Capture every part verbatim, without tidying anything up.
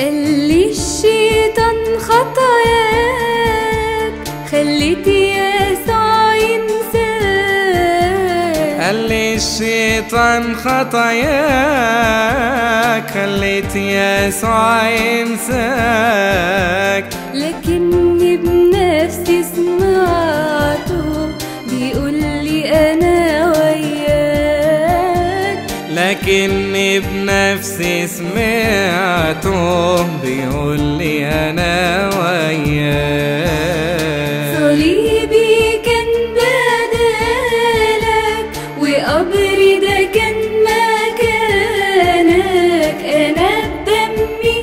قال لي الشيطان خطاياك خليت يسوع ينساك. قال لي الشيطان خطاياك خليت يسوع ينساك. لكني بنفسي سمعته بيقول لي أنا وياك. لكني بنفسي سمعته بيقول لي أنا وياك. صليبي كان بدالك وقبري ده كان مكانك. أنا بدمي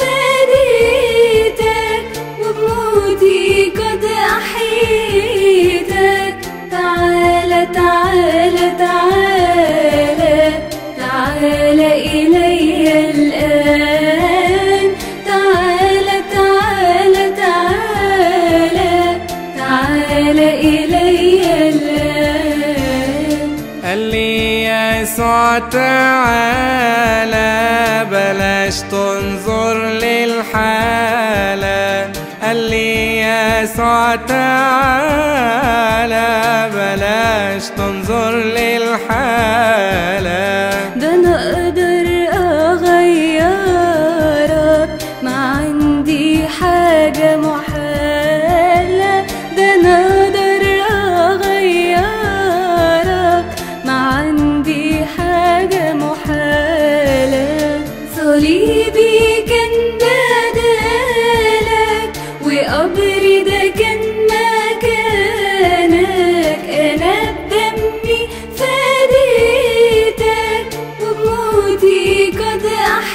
فديتك وبموتي قد أحيتك. تعالى تعالى تعالى تعالى إلي الآن. تعالى تعالى تعالى تعالى إلي الآن. قال لي يسوع تعالى بلاش تنظر للحالة. قال لي يسوع تعالى بلاش تنظر للحالة. ده أنا أقدر أغيرك ما عندي حاجة محالة. ده أنا أقدر أغيرك ما عندي حاجة محالة. صليبي كان بدالك وقبري ده كان مكانك. أنا بدمي فديتك وبموتي قد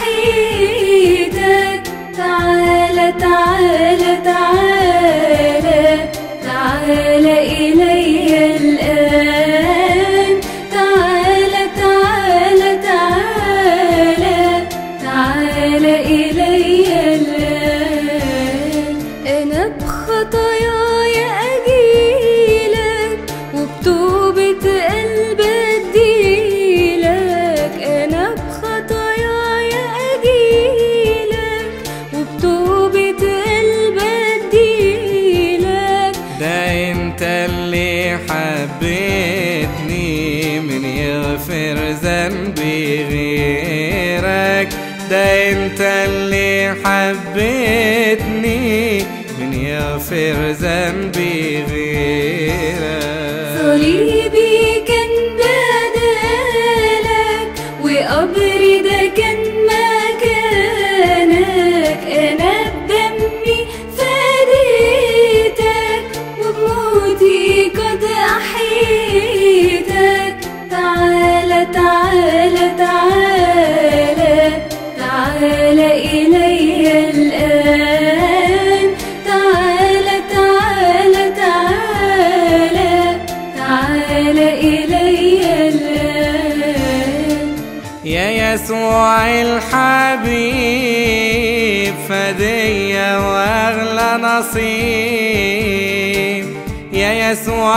أحيتك. تعالى تعالى تعالى تعالى إلي الآن. تعالى تعالى تعالى تعالى إلي الآن. أنا بخطاياي أجيلك وبتوبة قلب أديلك. أنا بخطاياي أجيلك وبتوبة قلب أديلك. ده انت اللي حبيتني من يغفر ذنبي غيرك. ده انت اللي حبيتني من يغفر ذنبي غيرك. صليبي كان بدالك وقبري ده كان مكانك. أنا بدمي فديتك وبموتي قد أحيتك. تعالى تعالى تعالى تعالى إلي الآن. تعالى تعالى تعالى تعالى إلي الآن. يا يسوع الحبيب فدية وأغلى نصيب. يا يسوع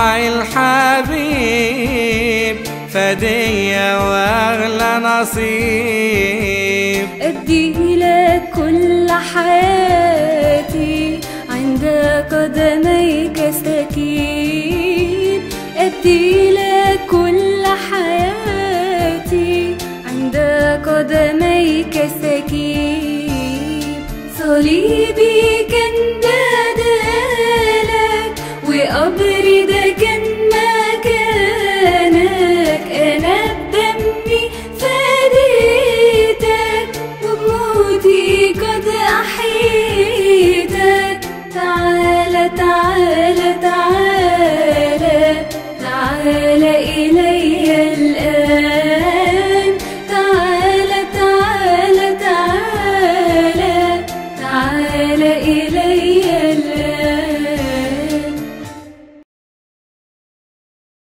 الحبيب فدية وأغلى نصيب. أديلك كل حياتي عند قدميك سكيب. أديلك كل حياتي عند قدميك سكيب. صليبي كان